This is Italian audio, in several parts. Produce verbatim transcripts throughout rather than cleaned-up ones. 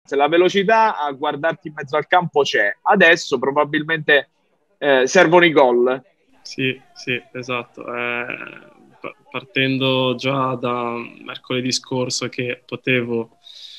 Se la velocità a guardarti in mezzo al campo c'è, adesso probabilmente eh, servono i gol. Sì, sì, esatto. Eh, pa- partendo già da mercoledì scorso che potevo,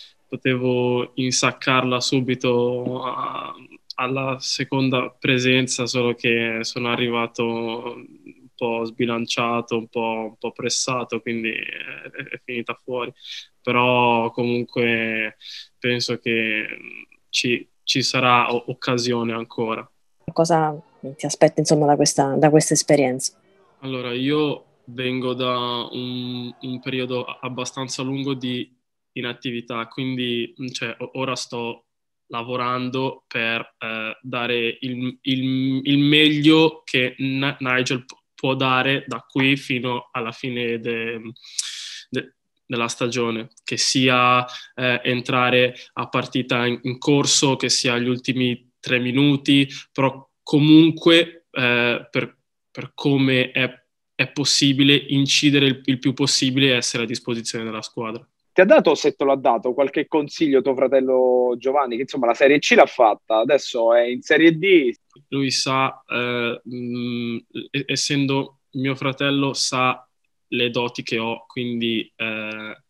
potevo insaccarla subito a- alla seconda presenza, solo che sono arrivato un po' sbilanciato, un po', un po' pressato, quindi è, è finita fuori. Però comunque penso che ci, ci sarà o- occasione ancora. Cosa ti aspetti, insomma, da questa, da questa esperienza? Allora, io vengo da un, un periodo abbastanza lungo di inattività, quindi cioè, o- ora sto lavorando per eh, dare il, il- il meglio che N- Nigel pu- può dare da qui fino alla fine de- de- della stagione, che sia eh, entrare a partita in, in corso, che sia gli ultimi tre minuti, però comunque eh, per per come è, è possibile incidere il, il più possibile e essere a disposizione della squadra. Ti ha dato, se te l'ha dato, qualche consiglio tuo fratello Giovanni, che insomma la Serie C l'ha fatta, adesso è in Serie D. Lui sa, eh, mh, essendo mio fratello, sa le doti che ho, quindi eh,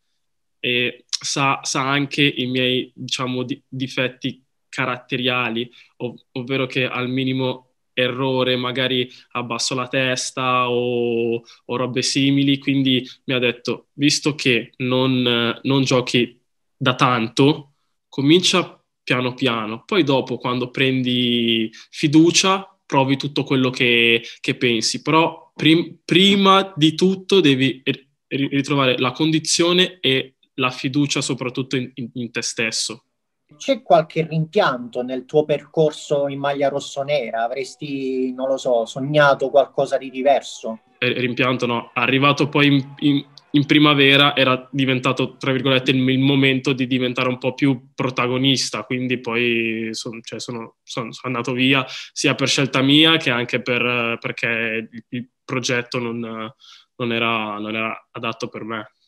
e sa, sa anche i miei, diciamo, di, difetti caratteriali, ov- ovvero che al minimo errore magari abbasso la testa o, o robe simili, quindi mi ha detto, visto che non, eh, non giochi da tanto, comincia piano piano, poi dopo quando prendi fiducia provi tutto quello che, che pensi, però prim- prima di tutto devi ri- ritrovare la condizione e la fiducia soprattutto in, in- in te stesso. C'è qualche rimpianto nel tuo percorso in maglia rossonera? Avresti, non lo so, sognato qualcosa di diverso? E- Rimpianto no, arrivato poi in, in- in primavera era diventato, tra virgolette, il, il momento di diventare un po' più protagonista, quindi poi son- cioè sono, son- sono andato via sia per scelta mia che anche per, perché il, il progetto non, non era, non era adatto per me.